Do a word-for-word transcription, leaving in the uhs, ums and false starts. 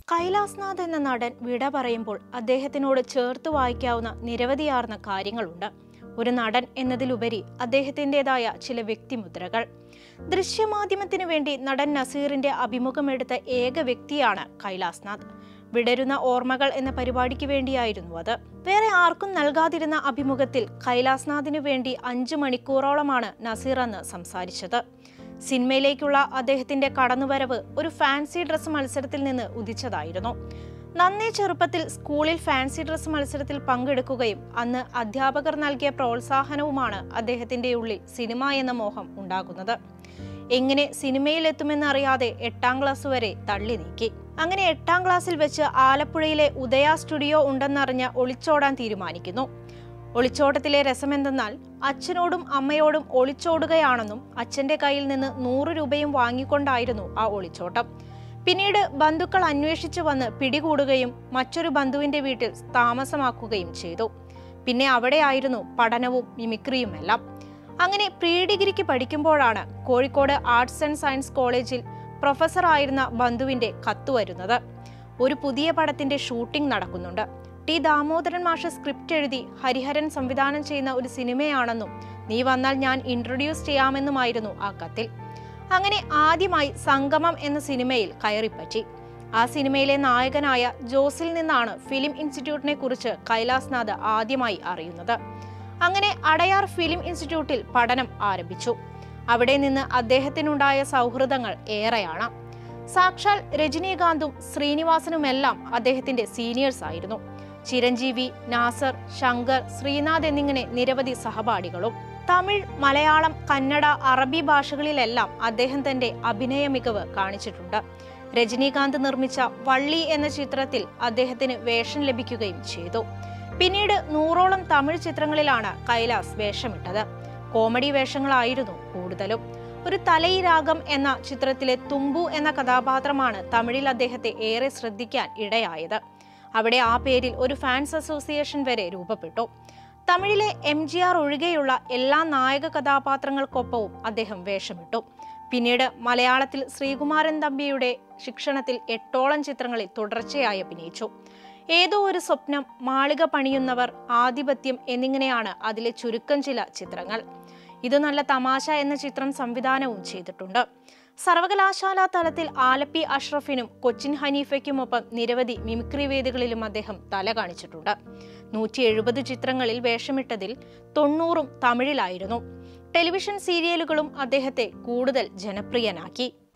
കൈലാസ്നാഥ് എന്ന നടൻ വിട പറയുമ്പോൾ അദ്ദേഹത്തിനോട് ചേർത്ത് വായിക്കാവുന്ന നിരവധിയാർന്ന കാര്യങ്ങളുണ്ട്. ഒരു നടൻ എന്നതിലുപരി അദ്ദേഹത്തിൻ്റെതായ ചില വ്യക്തിമുദ്രകൾ. ദൃശ്യമാധ്യമത്തിനു വേണ്ടി നടൻ നസീറിന്റെ അഭിമുഖമെടുത്ത ഏക വ്യക്തിയാണ് കൈലാസ്നാഥ്. വിടരുന്ന ഓർമ്മകൾ എന്ന പരിപാടിക്ക് വേണ്ടിയായിരുന്നു അത്. വേറെ ആർക്കും നൽകാതിരുന്ന അഭിമുഖത്തിൽ കൈലാസ്നാഥിനു വേണ്ടി അഞ്ചു മണിക്കൂറോളമാണ് നസീർ അന്ന് സംസാരിച്ചത്. സിനിമയിലേക്കുള്ള അദ്ദേഹത്തിന്റെ കടന്നുവരവ് ഒരു ഫാൻസി ഡ്രസ് മത്സരത്തിൽ നിന്ന് ഉദിച്ചതായിരുന്നു. നന്നേ ചെറുപ്പത്തിൽ സ്കൂളിൽ ഫാൻസി ഡ്രസ് മത്സരത്തിൽ പങ്കെടുക്കുകയും അന്ന് അധ്യാപകർ നൽകിയ പ്രോത്സാഹനവുമാണ് അദ്ദേഹത്തിന്റെ ഉള്ളിൽ സിനിമ എന്ന മോഹം ഉണ്ടാകുന്നത്. എങ്ങനെ സിനിമയിലെത്തുമെന്നറിയാതെ എട്ടാം ക്ലാസ് വരെ തള്ളി നീക്കി. അങ്ങനെ എട്ടാം ക്ലാസ്സിൽ വെച്ച് ആലപ്പുഴയിലെ ഉദയ സ്റ്റുഡിയോ ഉണ്ടെന്നറിഞ്ഞ് ഒളിച്ചോടാൻ തീരുമാനിക്കുന്നു. ഒളിച്ചോട്ടത്തിലെ രസമെന്തെന്നാൽ അച്ഛനോടും അമ്മയോടും ഒളിച്ചോടുകയാണെന്നും അച്ഛന്റെ കയ്യിൽ നിന്ന് നൂറ് രൂപയും വാങ്ങിക്കൊണ്ടായിരുന്നു ആ ഒളിച്ചോട്ടം. പിന്നീട് ബന്ധുക്കൾ അന്വേഷിച്ചു വന്ന് പിടികൂടുകയും മറ്റൊരു ബന്ധുവിന്റെ വീട്ടിൽ താമസമാക്കുകയും ചെയ്തു. പിന്നെ അവിടെയായിരുന്നു പഠനവും മിമിക്രിയുമെല്ലാം. അങ്ങനെ പ്രീ ഡിഗ്രിക്ക് പഠിക്കുമ്പോഴാണ് കോഴിക്കോട് ആർട്സ് ആൻഡ് സയൻസ് കോളേജിൽ പ്രൊഫസറായിരുന്ന ബന്ധുവിന്റെ കത്ത് വരുന്നത്. ഒരു പുതിയ പടത്തിന്റെ ഷൂട്ടിംഗ് നടക്കുന്നുണ്ട്. ടി ദാമോദരൻ മാഷ് സ്ക്രിപ്റ്റ് എഴുതി ഹരിഹരൻ സംവിധാനം ചെയ്യുന്ന ഒരു സിനിമയാണെന്നും നീ വന്നാൽ ഞാൻ ഇൻട്രൊഡ്യൂസ് ചെയ്യാമെന്നുമായിരുന്നു ആ കത്തിൽ. അങ്ങനെ ആദ്യമായി സംഗമം എന്ന സിനിമയിൽ കയറിപ്പറ്റി. ആ സിനിമയിലെ നായകനായ ജോസിൽ നിന്നാണ് ഫിലിം ഇൻസ്റ്റിറ്റ്യൂട്ടിനെ കുറിച്ച് കൈലാസ്നാഥ് ആദ്യമായി അറിയുന്നത്. അങ്ങനെ അടയാർ ഫിലിം ഇൻസ്റ്റിറ്റ്യൂട്ടിൽ പഠനം ആരംഭിച്ചു. അവിടെ നിന്ന് അദ്ദേഹത്തിനുണ്ടായ സൗഹൃദങ്ങൾ ഏറെയാണ്. സാക്ഷാൽ രജനീകാന്തും ശ്രീനിവാസനുമെല്ലാം അദ്ദേഹത്തിന്റെ സീനിയേഴ്സ് ആയിരുന്നു. ചിരഞ്ജീവി, നാസർ, ശങ്കർ, ശ്രീനാഥ് എന്നിങ്ങനെ നിരവധി സഹപാഠികളും. തമിഴ്, മലയാളം, കന്നഡ, അറബി ഭാഷകളിലെല്ലാം അദ്ദേഹം തന്റെ അഭിനയ മികവ് കാണിച്ചിട്ടുണ്ട്. രജനീകാന്ത് നിർമ്മിച്ച വള്ളി എന്ന ചിത്രത്തിൽ അദ്ദേഹത്തിന് വേഷം ലഭിക്കുകയും ചെയ്തു. പിന്നീട് നൂറോളം തമിഴ് ചിത്രങ്ങളിലാണ് കൈലാസ് വേഷമിട്ടത്. കോമഡി വേഷങ്ങളായിരുന്നു കൂടുതലും. ഒരു തലൈരാഗം എന്ന ചിത്രത്തിലെ തുമ്പു എന്ന കഥാപാത്രമാണ് തമിഴിൽ അദ്ദേഹത്തെ ഏറെ ശ്രദ്ധിക്കാൻ ഇടയായത്. അവിടെ ആ പേരിൽ ഒരു ഫാൻസ് അസോസിയേഷൻ വരെ രൂപപ്പെട്ടു. തമിഴിലെ എം ജി ആർ ഒഴികെയുള്ള എല്ലാ നായക കഥാപാത്രങ്ങൾക്കൊപ്പവും അദ്ദേഹം വേഷമിട്ടു. പിന്നീട് മലയാളത്തിൽ ശ്രീകുമാരൻ തമ്പിയുടെ ശിക്ഷണത്തിൽ എട്ടോളം ചിത്രങ്ങളിൽ തുടർച്ചയായി അഭിനയിച്ചു. ഏതോ ഒരു സ്വപ്നം, മാളിക പണിയുന്നവർ, ആധിപത്യം എന്നിങ്ങനെയാണ് അതിലെ ചുരുക്കം ചില ചിത്രങ്ങൾ. ഇത് നല്ല തമാശ എന്ന ചിത്രം സംവിധാനവും ചെയ്തിട്ടുണ്ട്. സർവകലാശാലാ തലത്തിൽ ആലപ്പി അഷ്റഫിനും കൊച്ചിൻ ഹനീഫയ്ക്കുമൊപ്പം നിരവധി മിമിക്രി വേദികളിലും അദ്ദേഹം തല കാണിച്ചിട്ടുണ്ട്. നൂറ്റി എഴുപത് ചിത്രങ്ങളിൽ വേഷമിട്ടതിൽ തൊണ്ണൂറും തമിഴിലായിരുന്നു. ടെലിവിഷൻ സീരിയലുകളും അദ്ദേഹത്തെ കൂടുതൽ ജനപ്രിയനാക്കി.